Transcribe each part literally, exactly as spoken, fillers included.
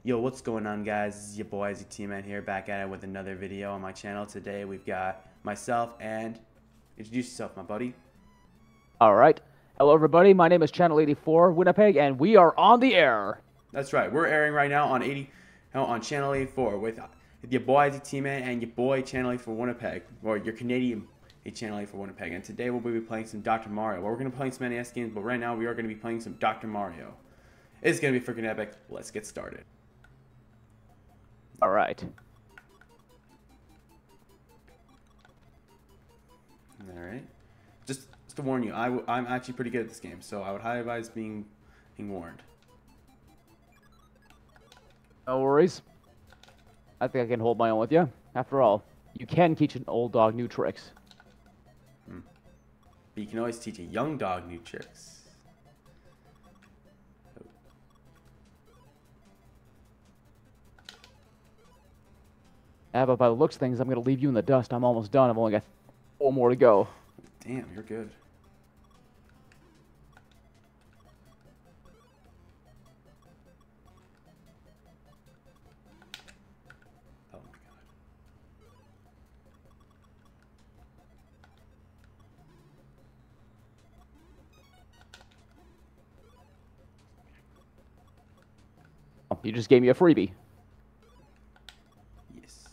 Yo, what's going on, guys? This is your boy, Z T Man here, back at it with another video on my channel. Today we've got myself and introduce yourself, my buddy. All right. Hello, everybody. My name is Channel eighty-four, Winnipeg, and we are on the air. That's right. We're airing right now on eighty, no, on Channel eighty-four with your boy, Z T Man, and your boy, Channel eighty-four Winnipeg, or your Canadian Channel eighty-four Winnipeg. And today we'll be playing some Doctor Mario. Well, we're going to be playing some N E S games, but right now we are going to be playing some Doctor Mario. It's going to be freaking epic. Let's get started. All right. All right. Just, just to warn you, I w I'm actually pretty good at this game, so I would highly advise being, being warned. No worries. I think I can hold my own with you. After all, you can teach an old dog new tricks. Hmm. But you can always teach a young dog new tricks. Yeah, but by the looks of things, I'm going to leave you in the dust. I'm almost done. I've only got four more to go. Damn, you're good. Oh my god. Oh, you just gave me a freebie. Yes.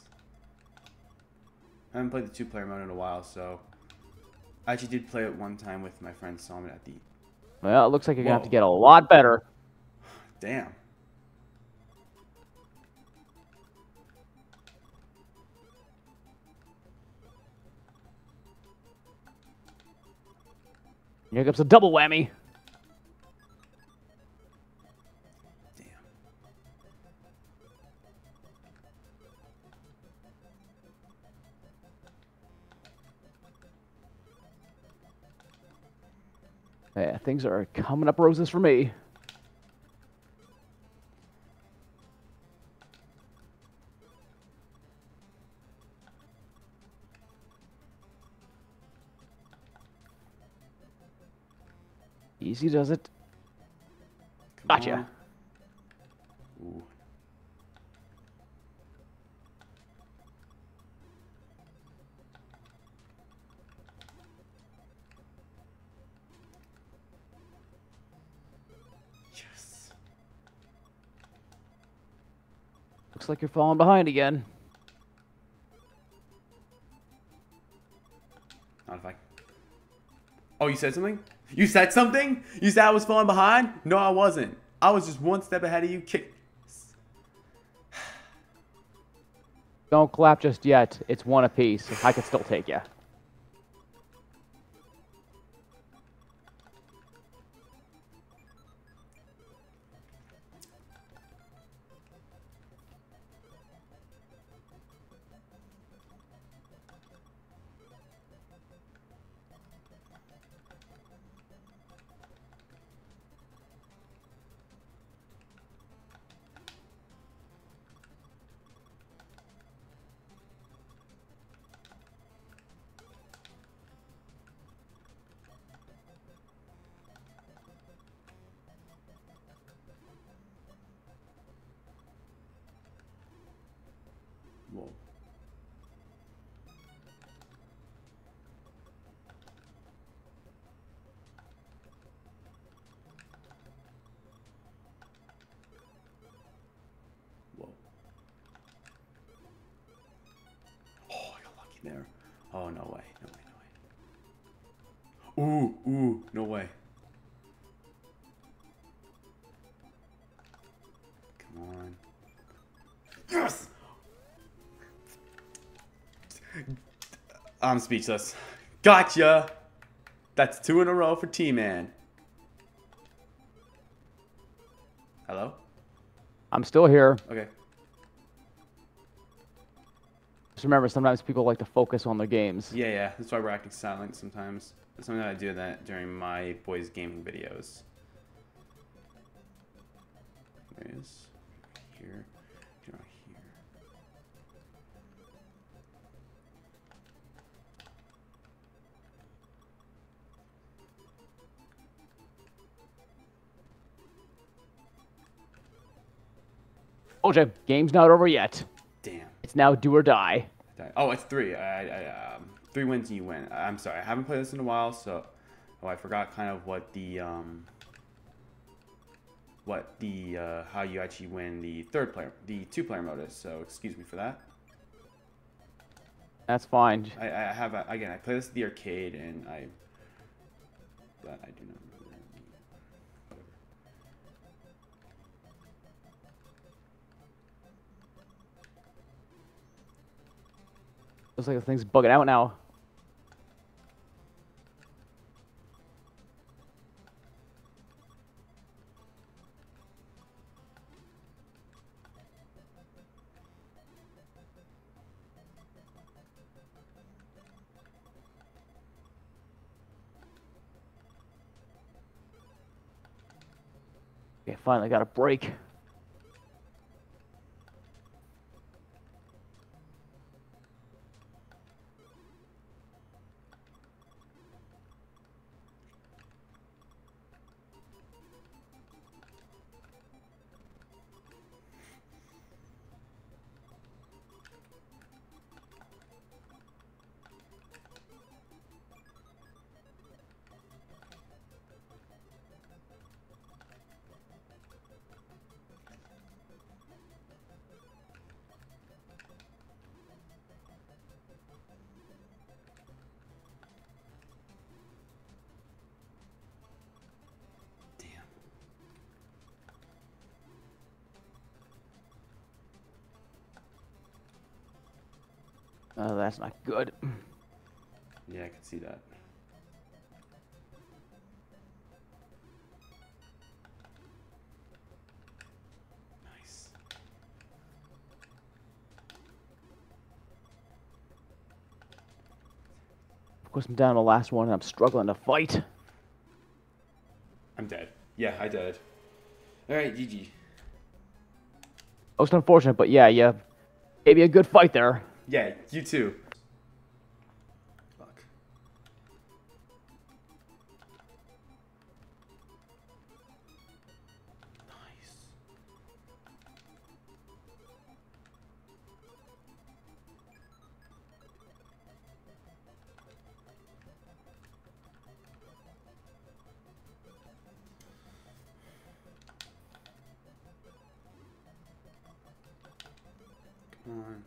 I haven't played the two-player mode in a while, so I actually did play it one time with my friend Salman at the. Well, it looks like you're going to Whoa. have to get a lot better. Damn. Here comes a double whammy. Damn. Yeah, things are coming up roses for me. Easy does it. Come Gotcha. on. Ooh. Yes. Looks like you're falling behind again. Not if I. Oh, you said something? You said something? You said I was falling behind? No, I wasn't. I was just one step ahead of you. Kick. Don't clap just yet. It's one apiece. I can still take you. Whoa. Whoa. Oh, I got lucky there. Oh, no way. No way, no way. Ooh, ooh, no way. Come on. Yes! I'm speechless. Gotcha! That's two in a row for T-Man. Hello? I'm still here. Okay. Just remember, sometimes people like to focus on their games. Yeah, yeah. That's why we're acting silent sometimes. That's something that I do that during my boys' gaming videos. There it is. Here. Draw here. O J, game's not over yet. Damn. It's now do or die. Oh, it's three. I, I, um, three wins and you win. I'm sorry. I haven't played this in a while, so... Oh, I forgot kind of what the... Um, what the... Uh, how you actually win the third player... The two-player mode is, so excuse me for that. That's fine. I, I have... A, again, I play this at the arcade, and I... But I do not remember. Whatever. Looks like the thing's bugging out now. Okay, finally got a break. Oh, that's not good. Yeah, I can see that. Nice. Of course, I'm down to the last one and I'm struggling to fight. I'm dead. Yeah, I died. Alright, G G. Most unfortunate, but yeah, yeah. Gave you a good fight there. Yeah, you too. Fuck. Nice. Come on.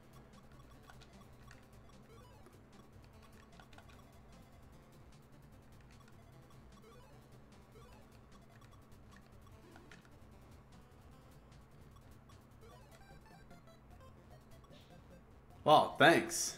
Well, thanks.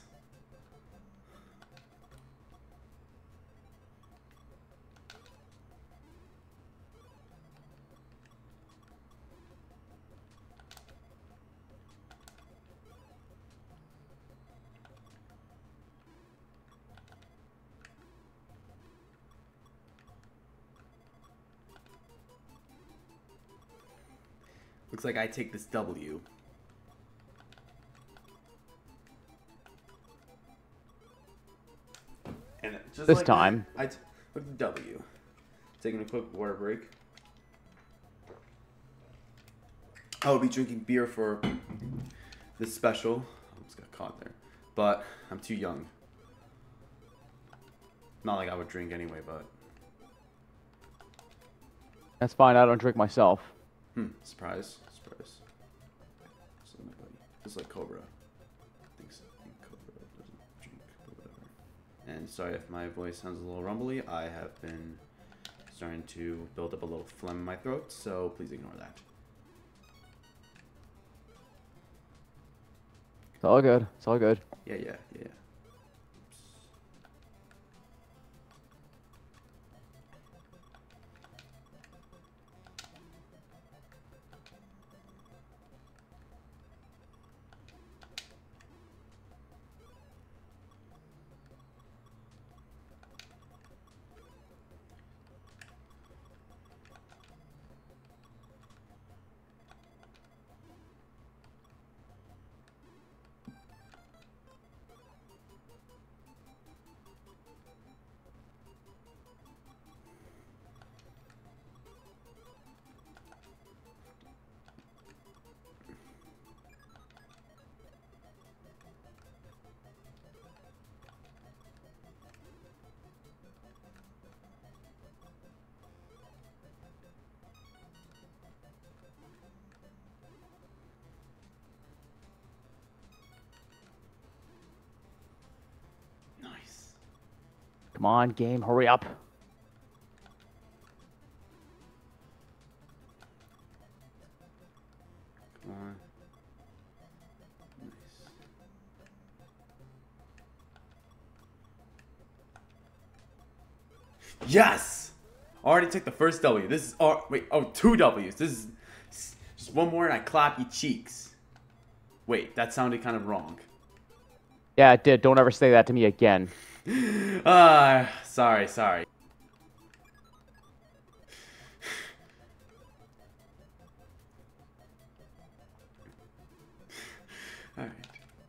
Looks like I take this W. And just This like time. that, I took the W. Taking a quick water break. I will be drinking beer for this special. I almost got caught there. But I'm too young. Not like I would drink anyway, but... That's fine, I don't drink myself. Hmm, surprise. Surprise. So nobody. Just like Cobra. I think so. I think Cobra doesn't drink, but whatever. And sorry if my voice sounds a little rumbly. I have been starting to build up a little phlegm in my throat, so please ignore that. It's all good. It's all good. Yeah, yeah, yeah. Come on, game, hurry up. Come on. Nice. Yes! Already took the first W. This is, oh, wait, oh, two W's. This is, just one more and I clap your cheeks. Wait, that sounded kind of wrong. Yeah, it did. Don't ever say that to me again. Ah, uh, sorry, sorry. All right.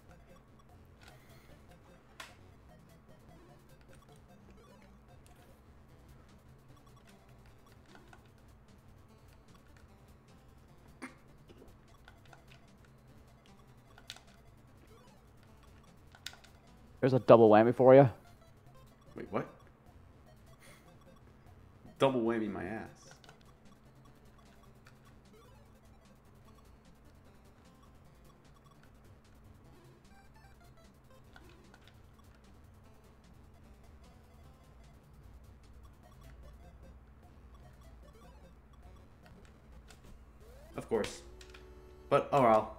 There's a double whammy for you. Wait, what? Double whammy my ass. Of course. But, oh well.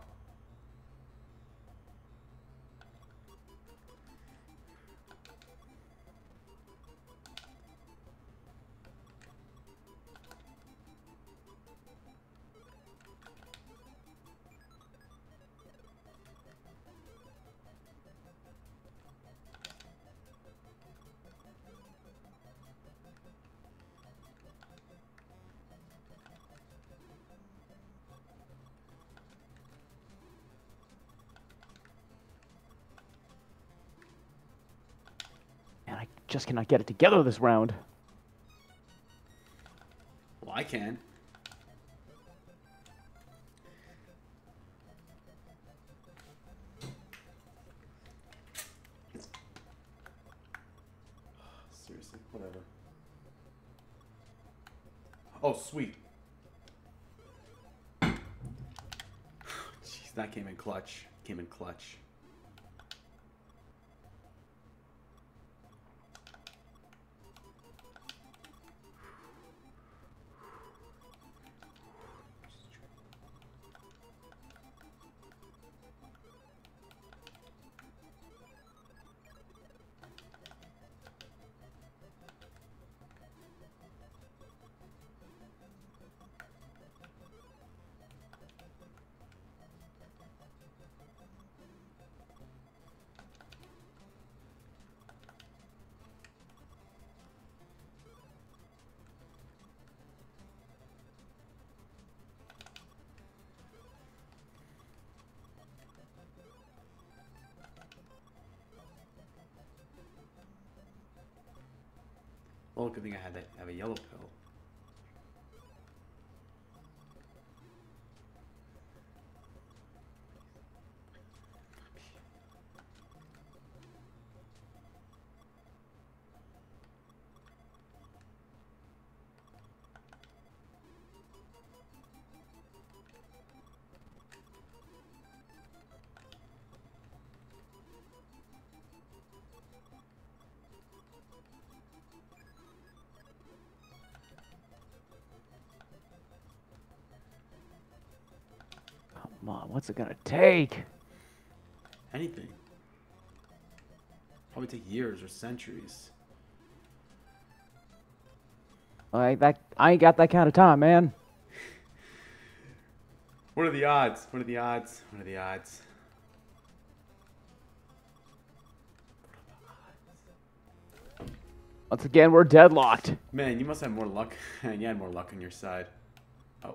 Man, I just cannot get it together this round. Well, I can. Seriously, whatever. Oh, sweet. Jeez, that came in clutch. Came in clutch. Well, good thing I had to have a yellow pill. Come on, what's it gonna take? Anything. Probably take years or centuries. Like that, I ain't got that kind of time, man. What are the odds? What are the odds? What are the odds? Once again, we're deadlocked. Man, you must have more luck. And you had more luck on your side. Oh.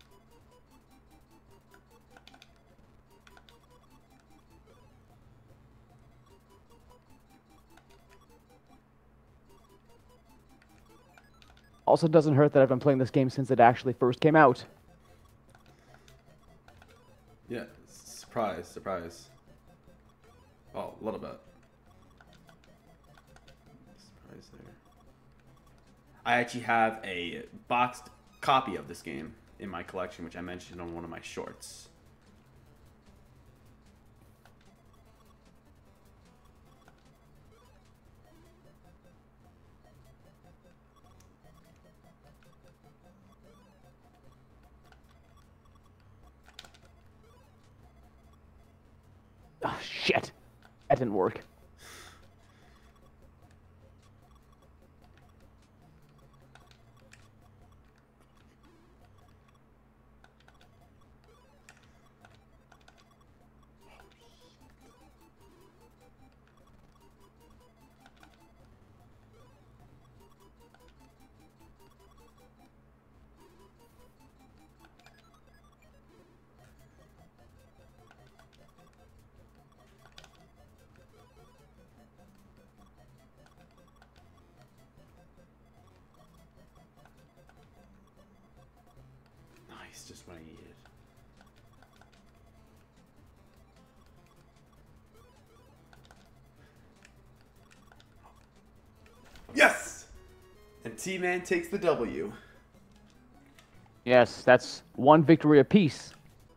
Also, doesn't hurt that I've been playing this game since it actually first came out. Yeah, surprise, surprise. Oh, a little bit. Surprise there. I actually have a boxed copy of this game in my collection, which I mentioned on one of my shorts. Shit. That didn't work. Nice, just what I needed. Yes! And T-Man takes the W. Yes, that's one victory apiece.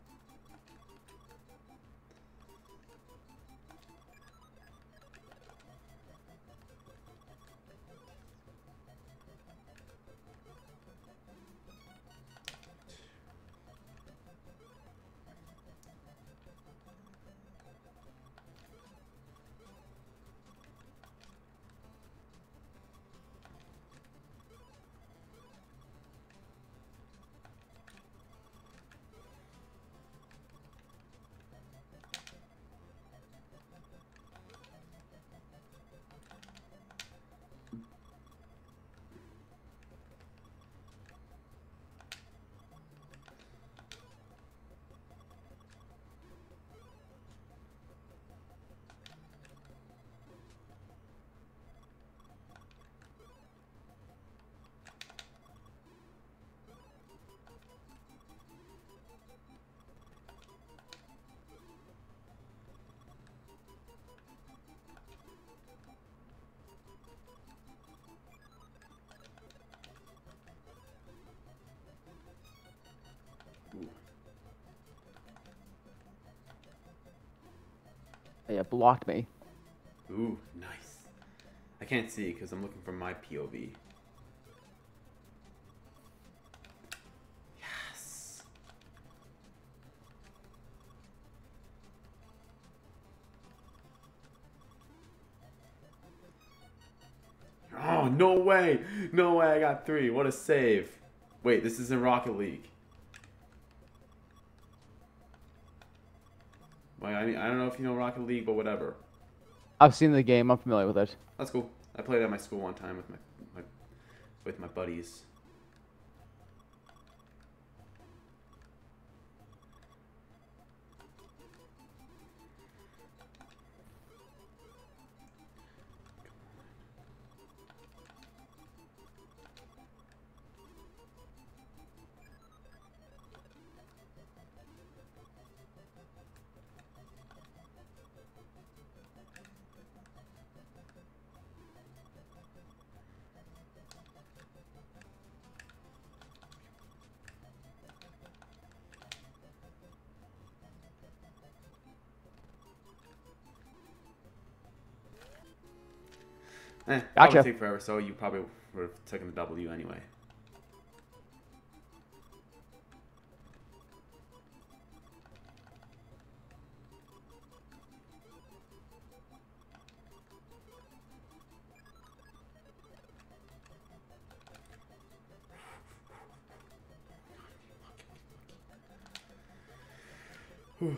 It blocked me. Ooh, nice. I can't see because I'm looking for my P O V. Yes. Oh, no way. No way I got three. What a save. Wait, this is in Rocket League. Well, I mean, I don't know if you know Rocket League, but whatever. I've seen the game. I'm familiar with it. That's cool. I played at my school one time with my, my with my buddies. Eh, Gotcha. probably take forever, so you probably would have taken the W anyway. Whew.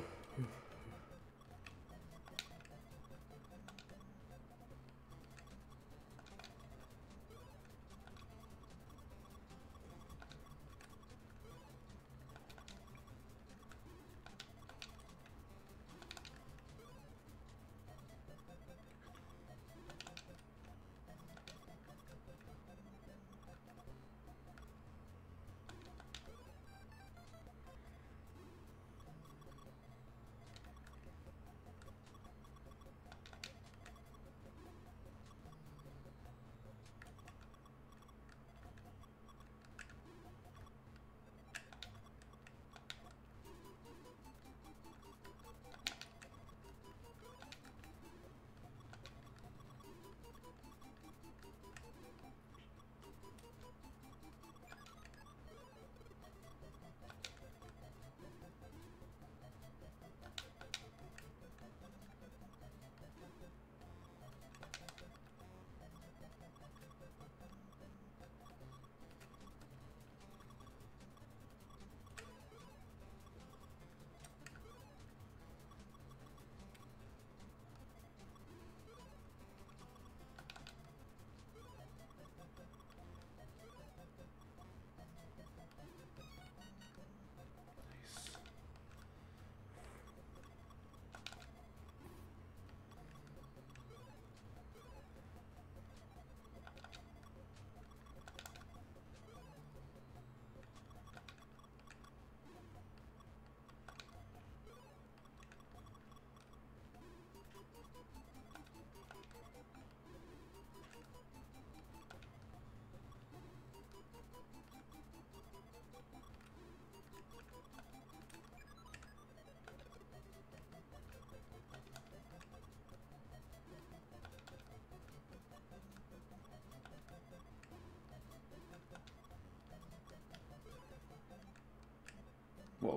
Whoa.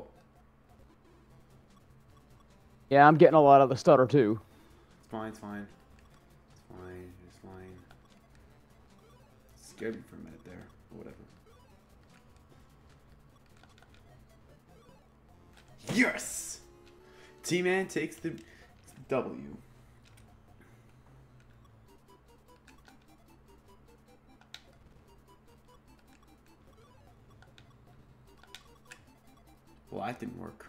Yeah, I'm getting a lot of the stutter too. It's fine, it's fine. It's fine, it's fine. Scared me for a minute there, or whatever. Yes! T-Man takes the W. Well, that didn't work.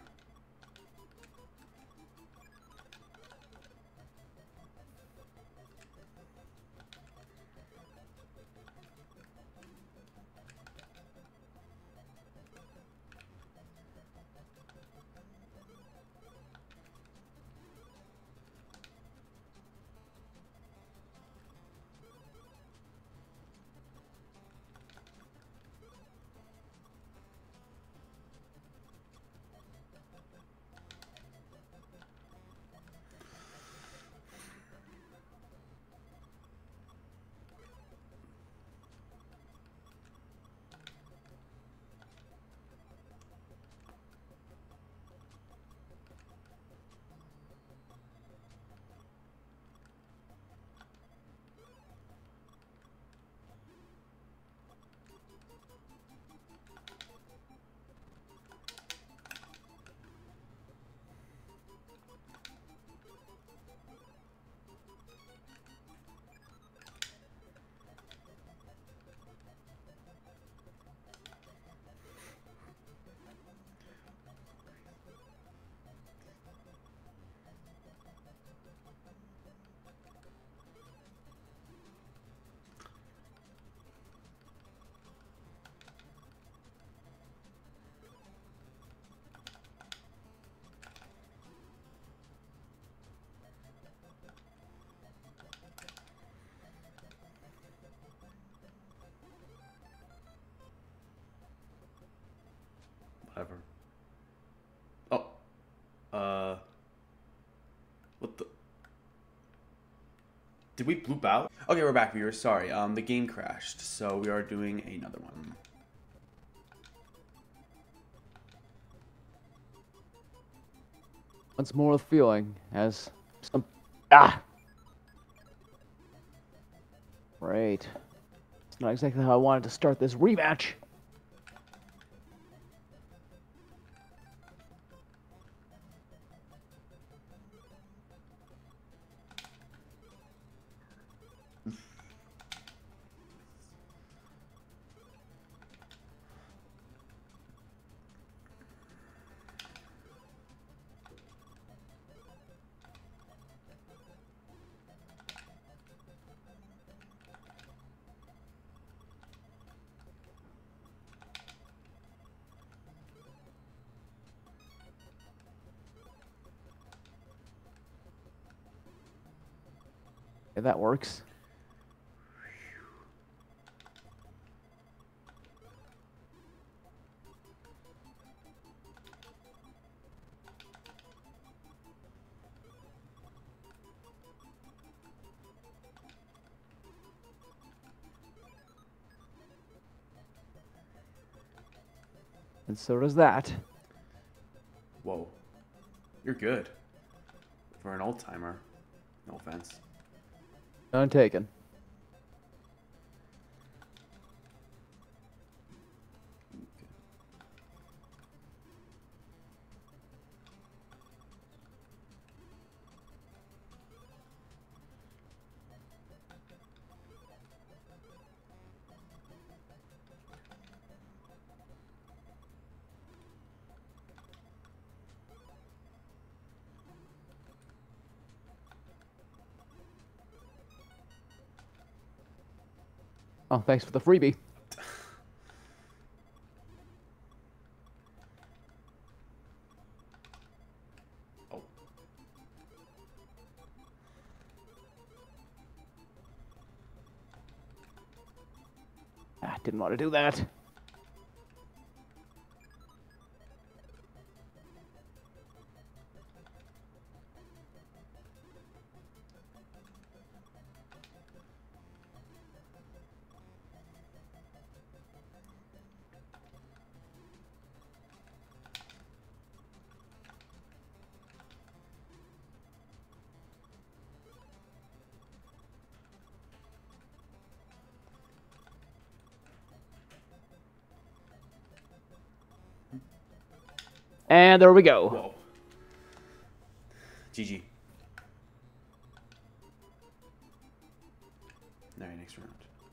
Whatever. Oh. Uh. What the? Did we bloop out? Okay, we're back, viewers. Sorry. Um, the game crashed, so we are doing another one. Once more with feeling as some ah. Right. It's not exactly how I wanted to start this rematch. If that works. And so does that. Whoa. You're good. For an old timer. No offense. None taken. Oh, thanks for the freebie. Oh. Ah, didn't want to do that. And there we go. Whoa. G G. All right, next round.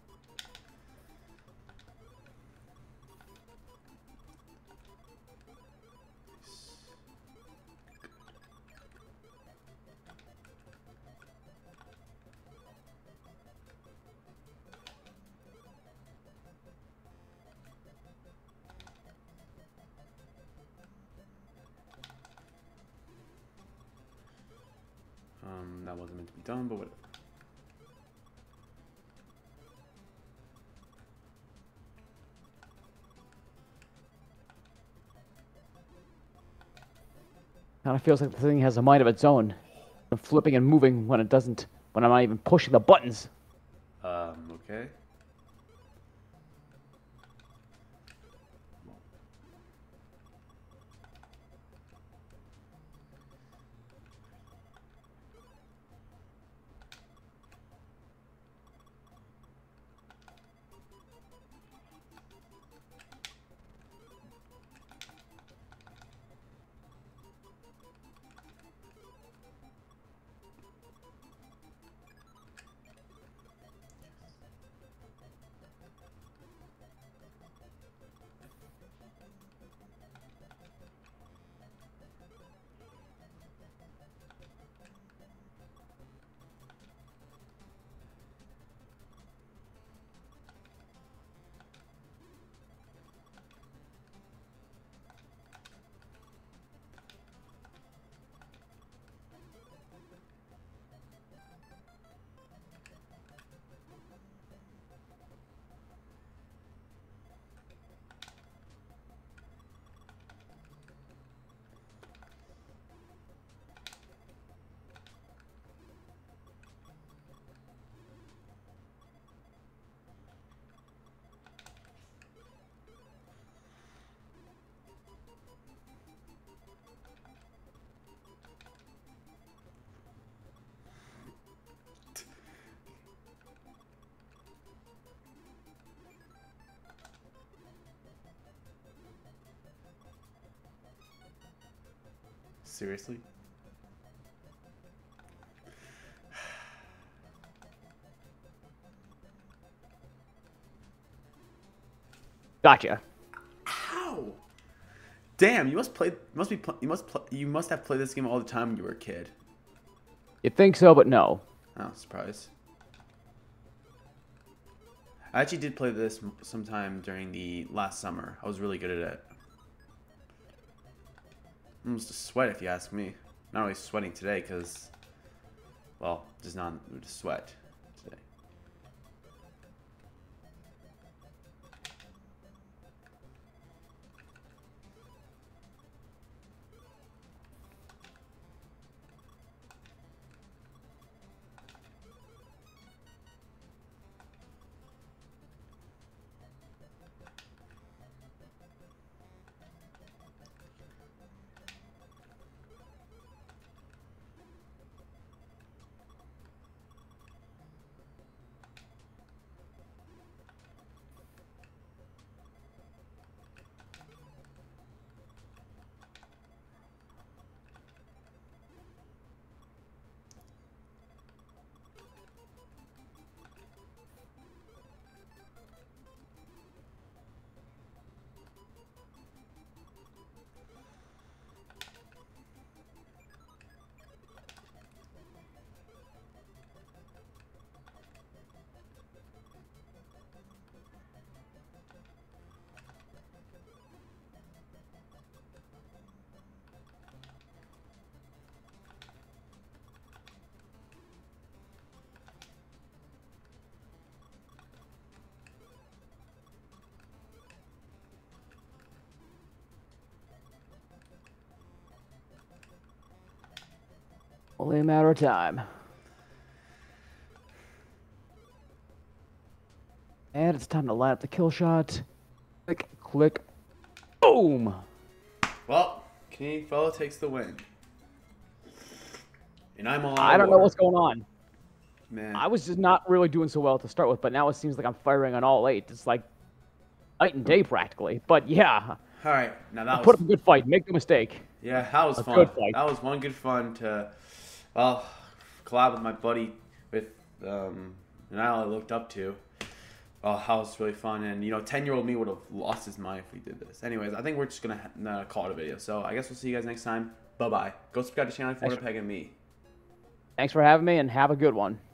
Um, that wasn't meant to be done, but whatever. Kind of feels like the thing has a mind of its own. I'm flipping and moving when it doesn't, when I'm not even pushing the buttons. Um, okay. Seriously? Gotcha. How? Damn, you must play. Must be. You must. Play, you must have played this game all the time when you were a kid. You'd think so, but no. Oh, surprise. I actually did play this sometime during the last summer. I was really good at it. Almost a sweat, if you ask me. Not really sweating today, because, well, just not just sweat today. Only a matter of time. And it's time to line up the kill shot. Click, click, boom! Well, Canadian fellow takes the win. And I'm all out I of don't know water. what's going on. Man. I was just not really doing so well to start with, but now it seems like I'm firing on all eight. It's like night and day practically. But yeah, All right, now that Put was up a good fight. Make no mistake. yeah, that was A fun. good fight. That was one good fun to well collab with my buddy with um, and I looked up to. Oh, that was really fun, and you know, ten-year-old me would have lost his mind if we did this. Anyways, I think we're just gonna uh, call it a video. So I guess we'll see you guys next time. Bye bye. Go subscribe to channel for Winnipeg and me. Thanks for having me, and have a good one.